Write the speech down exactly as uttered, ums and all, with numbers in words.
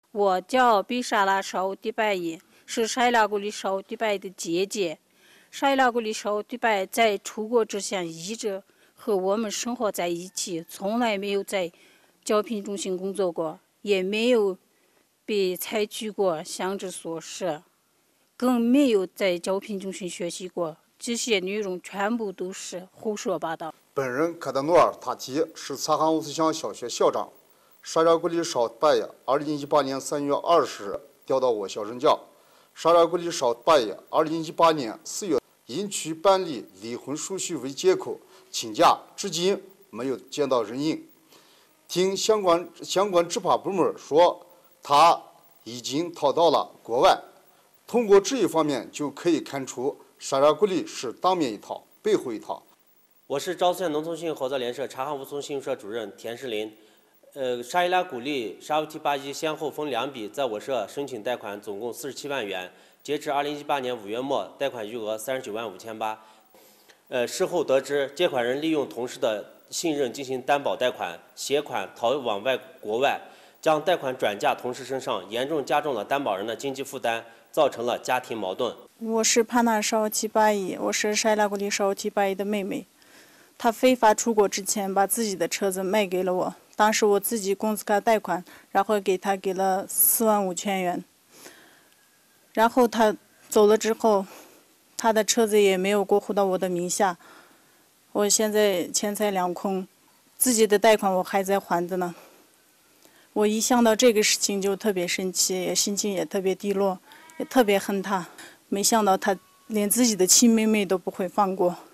我叫比沙拉少迪拜伊，是沙拉古里少迪拜的姐姐。沙拉古里少迪拜在出国之前一直和我们生活在一起，从来没有在招聘中心工作过，也没有被采取过乡镇所事，更没有在招聘中心学习过。这些内容全部都是胡说八道。 本人卡德努尔塔提是察罕乌斯乡小学校长。沙拉古里少迪拜二零一八年三月二十日调到我校任教。沙拉古里少迪拜二零一八年四月因去办理离婚手续为借口请假，至今没有见到人影。听相关相关执法部门说，他已经逃到了国外。通过这一方面就可以看出，沙拉古里是当面一套，背后一套。 我是昭县农村信用合作联社察罕乌斯信用社主任田世林。呃，沙伊拉古里、沙乌提巴伊先后分两笔在我社申请贷款，总共四十七万元。截至二零一八年五月末，贷款余额三十九万五千八。呃，事后得知，借款人利用同事的信任进行担保贷款，携款逃往外国外，将贷款转嫁同事身上，严重加重了担保人的经济负担，造成了家庭矛盾。 我是帕纳沙乌提巴伊，我是沙伊拉古里沙乌提巴伊的妹妹。她非法出国之前，把自己的车子卖给了我。当时我自己工资卡贷款，然后给他给了四万五千元。然后他走了之后，他的车子也没有过户到我的名下。我现在钱财两空，自己的贷款我还在还着呢。我一想到这个事情就特别生气，也心情也特别低落，也特别恨他。没想到他连自己的亲妹妹都不会放过。